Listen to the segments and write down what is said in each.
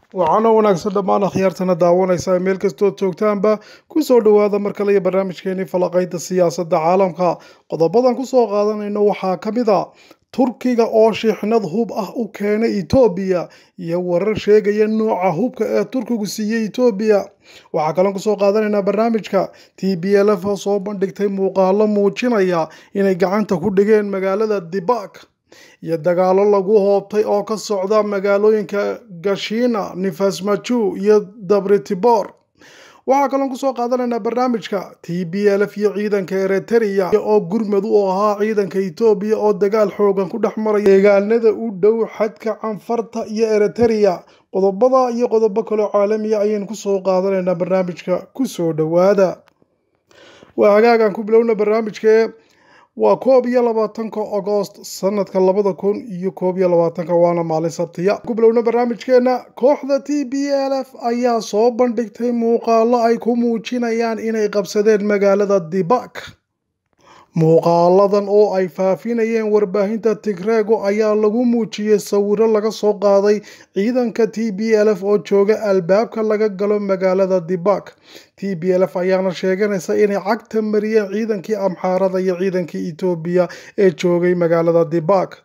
waxaana wanaagsan dhammaan akhyaartana daawanaysa meel kastoo joogtaanba ku soo dhawaada mar kale barnaamijkeeni falaqaynta siyaasadda caalamka qodobadan ku soo qaadanayno waxaa ka mid ah Turkiga oo shixnad hub ah u keenay Ethiopia iyo warar sheegaya nooca hubka ee Turkigu siiyay Ethiopia waxaa kaloo ku soo qaadanaynaa barnaamijka TPLF oo soo bandhigtay muuqaalo muujinaya inay gacanta ku dhigeen magaalada Debark iyo dagaalo lagu hoobtay oo ka socda magaalooyinka Gashina, Nifasmachu iyo Dabretibor waxaa kaloo ku soo qaadanaynaa barnaamijka TPLF iyo ciidanka Eritrea oo gurmad u ahaa ciidanka Ethiopia oo dagaal xoogan ku dhexmaray deegaanada u dhow xadka Anfarta iyo Eritrea qodobada iyo qodobo kale caalami ah ayaan ku soo qaadanaynaa barnaamijka ku soo dhawaada waagaan ku bilowna barnaamijka waa 21 August sanadka 2021 waana maalin Sabtiya ku bilowna barnaamijkeena kooxda TPLF ayaa soo bandhigtay muuqaalo ay ku muujinayaan inay qabsadeen magaalada Debark muuqaaladan oo ay faafinayeen warbaahinta Tigreego ayaa lagu muujiyay sawirro laga soo qaaday ciidanka TPLF oo jooga albaabka laga galo magaalada Debark TPLF ayaana sheeganaysa inay cagta mariyeen ciidankii Amxaarada iyo ciidankii Ethiopia ee joogay magaalada Debark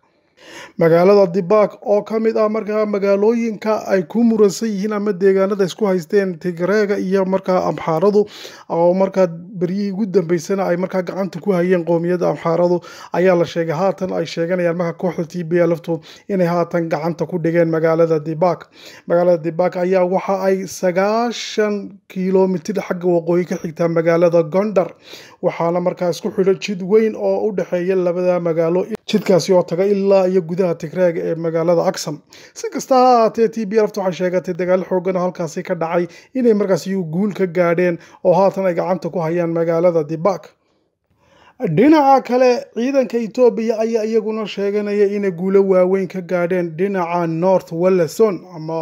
oo kamid ah markaa magaalooyinka ay ku muransan yihiin ama deegaanada isku haysteen Tigreega iyo markaa Amxaaradu oo markaa bariyii ugu dambeysana ay markaa gacanta ku hayeen qoomiyadda Amxaaradu ayaa la sheegay haatan ay sheeganayaan markaa kooxda TPLF inay haatan gacanta ku dhigeen magaalada Debark ayaa waxa ay 9 kiiloomitir xagga waqooyi ka xigtaa magaalada Gondar waxaana markaa isku xidhan jid weyn oo u dhaxeeya labada magaalo jidkaasi oo taga ilaa iyo gudaha Tigreega ee magaalada Axmed si kasta ha ahaatee TPLF waxay sheegatay dagaal xoogan halkaasi ka dhacay inay markaas guul ka gaadheen oo haatan ay gacanta ku hayaan magaalada Debark dhinaca kale ciidanka Ethiopia ayaa iyaguna sheeganaya inay guulo waaweyn ka gaadheen dhinaca North Wallison ama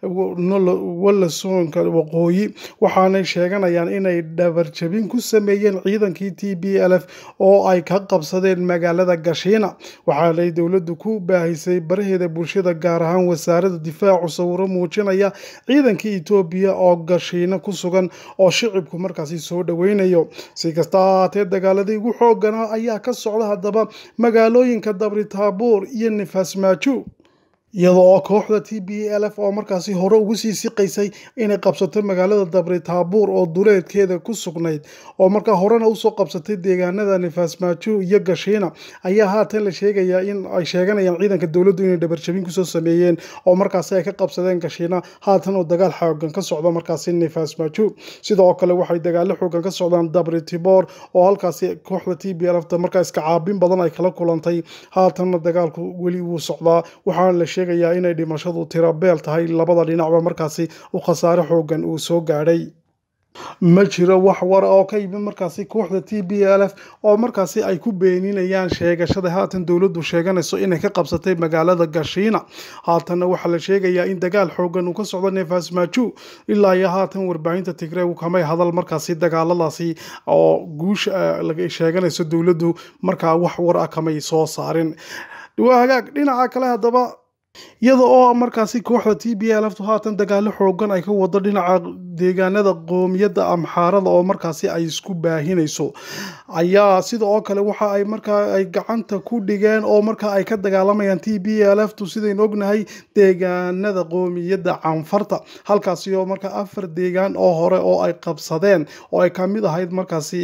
Wallison-ka waqooyi waxaana sheeganayaan inay dhabarjabin ku sameeyeen ciidankii TPLF oo ay ka qabsadeen magaalada Gashina waxaana dawladdu ku baahisay baraheeda bulshada gaar ahaan wasaaradda difaacu sawirro muujinaya ciidankii Ethiopia oo Gashina ku sugan oo shicibku markaasi soo dhaweynayo si kasta ha ahaatee dagaaladii ugu ayaa ka socda hadaba magaalooyinka Dabretibor iyo Nifasmachu iyadoo kooxda TPLF oo markaasi hore ugu sii siqaysay inay qabsato magaalada Dabretibor oo duleedkeeda ku sugnayd oo markaa horena u soo qabsatay deegaanada Nifasmachu iyo Gashina ayaa haatan la sheegayaa in ay sheeganayaan ciidanka dawladdu inay dhabarjabin ku soo sameeyeen oo markaasi ay ka qabsadeen Gashina haatan oo dagaal xoogan ka socdo markaasi Nifasmachu sidoo kale waxay dagaal xoogan ka socdaan Dabretibor oo halkaasi kooxda TPLF markaa iska caabin badan ay kala kulantay haatan dagaalku wali uu socdaa waxaan la sheegayaa inay dhimashadu tiro beel tahay labada dhinacba markaasi u khasaare xoogan uu soo gaadhay ma jiro wax war oo ka yimid markaasi kooxda TPLF oo markaasi ay ku beeninayaan sheegashada haatan dawladdu sheeganayso inay ka qabsatay magaalada Gashina haatan waxa la sheegayaa in dagaal xoogan uu ka socdo Nifasmachu ilaa iyo haatan warbaahinta Tigreegu kamay hadal markaasi dagaaladaasi oo guush laga sheeganayso dawladdu markaa wax war ah kamay soo saarin dhinaca kale hadaba iyada oo markaasi kooxda TPLF haatan dagaalo xoogan ay ka wado dhinaca deegaanada qoomiyadda Amxaarada oo markaasi ay isku baahinayso ayaa sidoo kale waxa ay markaa ay gacanta ku dhigeen oo markaa ay ka dagaalamayaan TPLF sideen ognahay deegaanada qoomiyadda Anfarta halkaasi oo markaa 4 deegaan oo hore oo ay qabsadeen oo ay kamid ahayd markaasi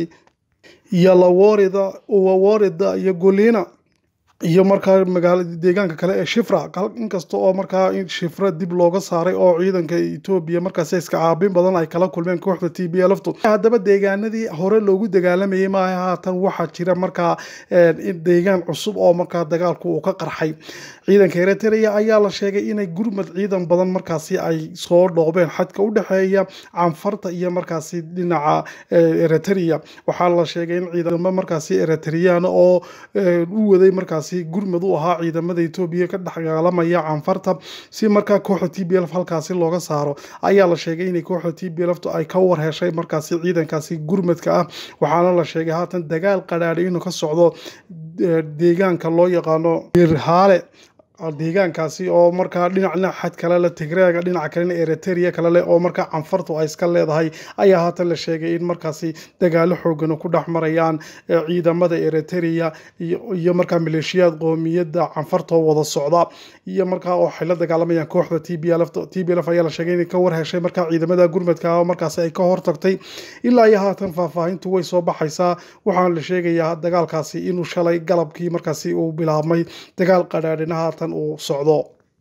Yalaworida iyo Golina iyo markaa magaalada deegaanka kale ee Shifra inkastoo oo markaa in Shifra dib looga saaray oo ciidanka Ethiopia markaas iska caabin badan ay kala kulmeen kooxda TPLF hadaba deegaanadii hore loogu dagaalamayay ma haatan waxa jira markaa deegaan cusub oo markaa dagaalku uu ka qarxay ciidanka Eritrea ayaa la sheegay inay gurmad ciidan badan markaasi ay soo dhoobeen xadka u dhaxeeya Anfarta iyo markaasi dhinaca Eritrea waxaa la sheegay in ciidamada markaasi Eritrean oo u waday markaasi gurmad u ahaa ciidamada Ethiopia ka dagaalamaya Anfarta si markaa kooxda TPLF halkaasi looga saaro ayaa la sheegay in kooxda TPLF ay ka war heshay markaasi ciidankaasi gurmadka ah waxaana la sheegay haatan dagaal qadhaadh inuu ka socdo deegaanka loo yaqaano Birhale deegaankaasi oo markaa dhinacna xad kale la Tigreega dhinaca kalena Eritrea kale leh oo markaa canfartu ay iska leedahay ayaa haatan la sheegay in markaasi dagaalo xoogan ku dhex marayaan ciidamada Eritrea iyo markaa maleeshiyaad qoomiyadda canfarta wada socda iyo markaa oo xil la dagaalamayaan kooxda TPLF ayaa la sheegay in ka war heshay markaa ciidamada gurmadka oo markaasi ay ka hortagtay ilaa iyo haatan faahfaahintu way soo baxaysaa waxaan la sheegayaa dagaalkaasi inuu shalay galabkii markaasi uu bilaabmay dagaal qadhaadhina haatan uu socdo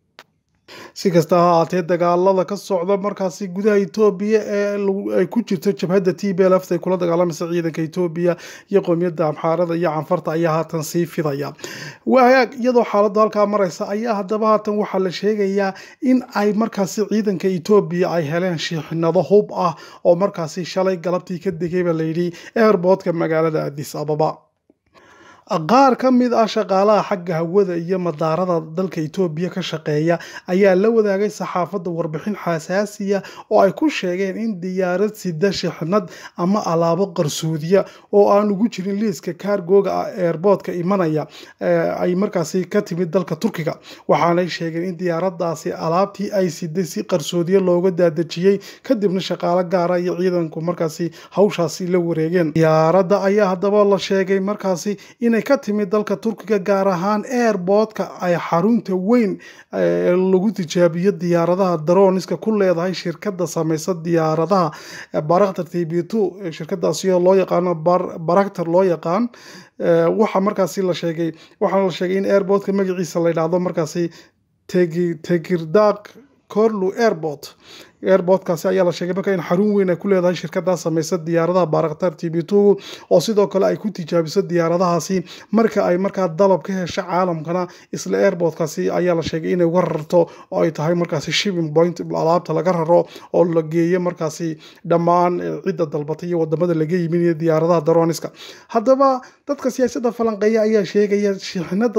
si kasta ha ahaatee dagaalada ka socda markaasi gudaha Ethiopia ee ay ku jirto jabhadda TPLF ay kula dagaalamaysa ciidanka Ethiopia iyo qoomiyadda Amxaarada iyo Canfarta ayaa haatan sii fidaya waag iyadoo xaaladda halka maraysa ayaa haddaba haatan waxaa la sheegayaa in ay markaasi ciidanka Ethiopia ay heleen shixnado hub ah oo markaasi shalay galabtii ka degay baa la yidhi airportka magaalada Addis Ababa qaar ka mid ah shaqaalaha xagga hawada iyo madaarada dalka Ethiopia ka shaqeeya ayaa la wadaagay saxaafadda warbixin xasaasiya oo ay ku sheegeen in diyaarad sida shixnad ama alaabo qarsoodiya oo aan ugu jirin liiska cargo-ga airportka imanaya ay markaasi ka timid dalka Turkiga waxaanay sheegeen in diyaaradaasi alaabtii ay siday si qarsoodiya looga daadajiyay kadibna shaqaale gaar ah iyo ciidanku markaasi hawshaasi la wareegeen diyaaradda ayaa haddaba la sheegay markaasi in ka timid dalka Turkiga gaar ahaan airportka ay xarunta weyn lagu tijaabiyo diyaaradaha droniska ku leedahay shirkadda samaysa diyaaradaha Baraktar TB2 shirkadaasi oo loo yaqaan Baraktar loo yaqaan waxa markaasi la sheegay in airportka magaciisa la yiraahdo markaasi Tekirdağ Korlu airportkaasi ayaa la sheegay markaa in xarun weyn ay ku leedahay shirkadaas samaysa diyaaradaha Baraktar TB2 oo sidoo kale ay ku tijaabiso diyaaradahaasi marka ay markaa dalab ka hesho caalamkana isla airportkaasi ayaa la sheegay inay uga rarto oo ay tahay markaasi shipping point alaabta laga raro oo la geeyo markaasi dhammaan cidda dalbatay iyo wadamada laga yiminayo diyaaradaha droniska haddaba dadka siyaasadda falanqeeya ayaa sheegaya shixnada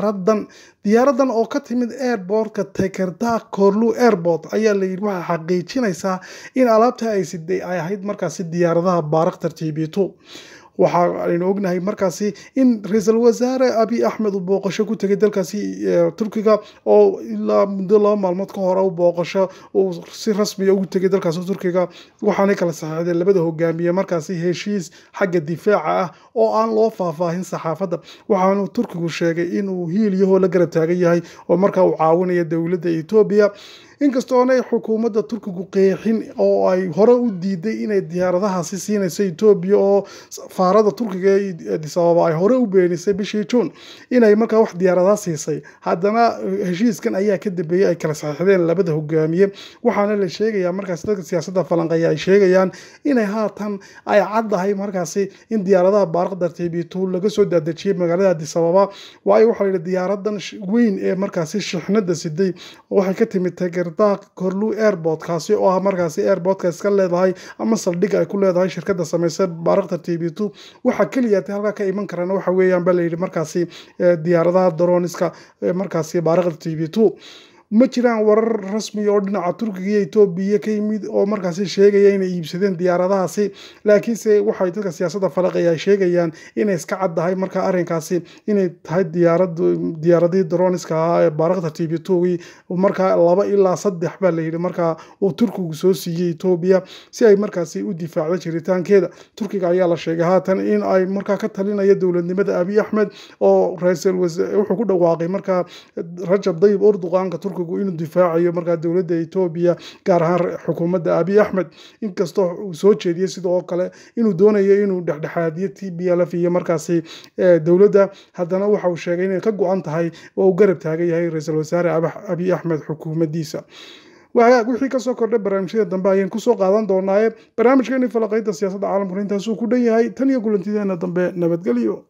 diyaaradan oo ka timid airportka Tekirdağ Korlu airport ayaa la yidhi waxa xaqiijinaysaa in alaabta ay siday ay ahayd markaasi diyaaradaha Baraktar TB2 waxa aynu ognahay markaasi in ra'iisul wasaare Abiy Ahmed uu booqasho ku tagay dalkaasi Turkiga oo ilaa muddo 2 maalmood ka hor uu booqasho uu si rasmi ah ugu tagay dalkaasi Turkiga waxaana kala saxeexday labada hogaamiye markaasi heshiis xagga difaaca ah oo aan loo faahfaahin saxaafadda waxaanu Turkigu sheegay inuu hiiliyo la garab taagan yahay oo markaa uu caawinayo dawladda Ethiopia inkastoo ay xukuumadda Turkigu qeexin oo ay hore u diiday inay diyaaradahaasi siinayso Ethiopia oo safaarada Turkiga ee Addis Ababa ay hore u beenisay bishii June inay markaa wax diyaaradaha siisay haddana heshiiskan ayaa ka dambeeyay ay kala saxiixdeen labada hogaamiye waxaana la sheegayaa markaas dadka siyaasadda falanqeeya ay sheegayaan inay haatan ay caddahay markaasi in diyaaradaha Baraktar TB2 laga soo daadajiyay magaalada Addis Ababa waayo waxa la yidhi diyaaradan weyn ee markaasi shixnada siday waxay ka timid Korlu airport kaasi oo ah markaasi airportka iska leedahay ama saldhig ay ku leedahay shirkadda samaysa Baraktar TB2 waxa kaliya halka ka iman karana waxa weeyaan bal yiri markaasi diyaaradaha droniska markaasi Baraktar TB2 ma jiraan warar rasmi oo dhinaca Turkiga iyo Ethiopia ka yimid oo markaasi sheegaya inay iibsadeen diyaaradahaasi laakiinse waxay dadka siyaasadda falanqeeya sheegayaan inay iska caddahay marka arrinkaasi inay tahay diyaaradii droniska ee Baraktar TB2 marka 2 ilaa 3 baa la yiri marka uu Turkigu soo siiyay Ethiopia si ay markaasi u difaacdo jiritaankeeda Turkiga ayaa la sheegay haatan in ay marka ka talinayo dawladnimada Abiy Ahmed oo ra'iisul wasaare wuxuu ku dhawaaqay marka Rajab Tayyip Erdogan inuu difaacayo markaa dawladda Ethiopia gaar ahaan xukuumadda Abiy Ahmed inkastoo uu soo jeediyay sidoo kale inuu doonayo inuu dhexdhexaadiyo TPLF iyo markaasi dawladda haddana waxa uu sheegay inay ka go'an tahay oo uu garab taagan yahay ra'iisul wasaare Abiy Ahmed xukuumaddiisa wixii ka soo kordhay barnaamijyada dambe ayaan ku soo qaadan doonaa barnaamijkeena falanqaynta siyaasadda caalamka intaas uu ku dhan yahay tan iyo kulantideena dambe nabadgelyo